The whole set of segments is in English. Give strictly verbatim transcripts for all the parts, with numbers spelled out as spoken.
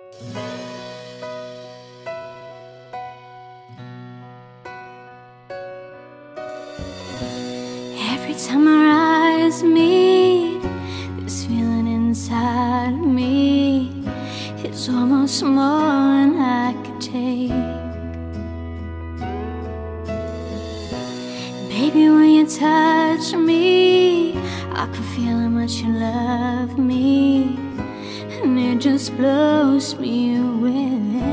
Every time our eyes meet, this feeling inside of me is almost more than I can take. Baby, when you touch me, I can feel how much you love me, and it just blows me away.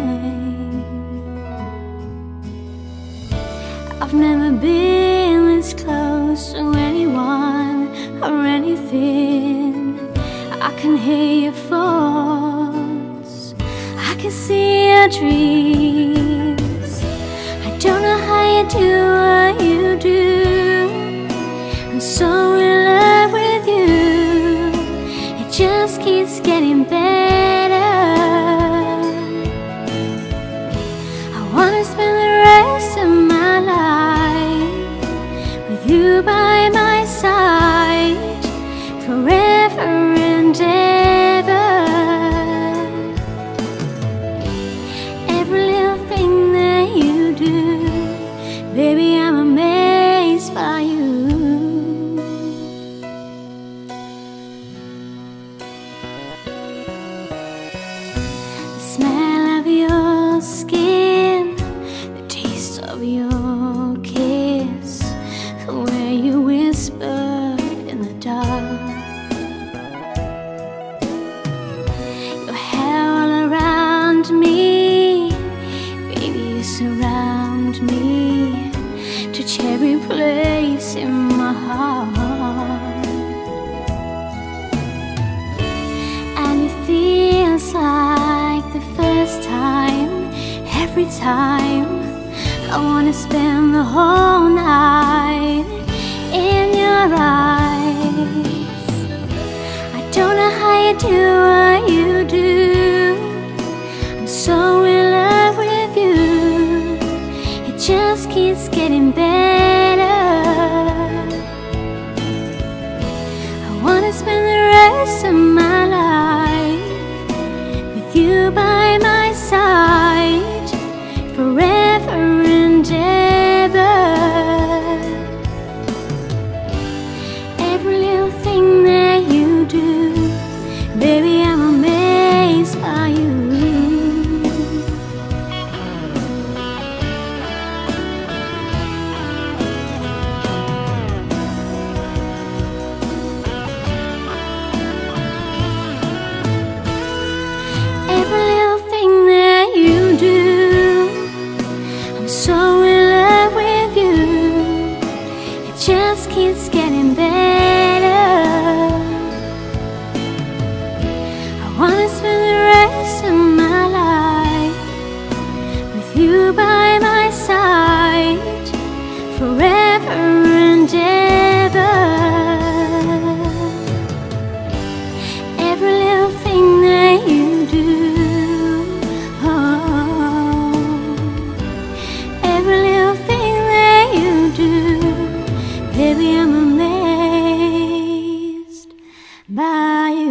I've never been this close to anyone or anything. I can hear your thoughts, I can see your dreams. I don't know how you do what you do. I'm so in love with you, it just keeps getting better. I wanna spend the rest of my life with you by my side, forever and ever. Every little thing that you do, baby, I'm amazed by you. The smell of your skin, the taste of your kiss, the way you whisper in the dark, your hair all around me, baby, you surround me, touch every place in my heart, and it feels like the first time. Every time I wanna spend the whole night in your eyes. I don't know how you do what you do. I'm so in love with you, it just keeps getting better. I wanna spend the rest of my life with you by my side, forever and ever. Every little thing that you do, baby, I'm amazed by you. Every little thing that you do, I'm so in love with you, it just keeps getting better. I wanna spend the rest of my life with you by my side, forever and ever. Every little thing that you do, oh, every little thing that you do, baby, I'm amazed by you.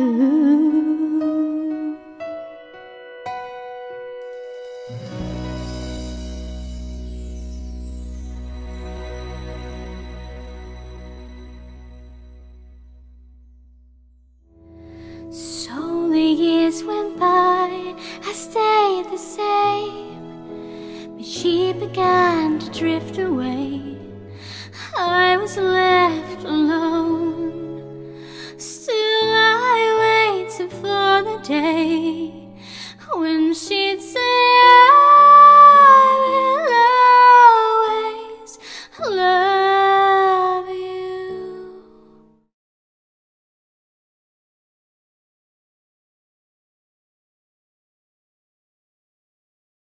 So the years went by, I stayed the same, but she began to drift away. I was left alone, still I waited for the day when she'd say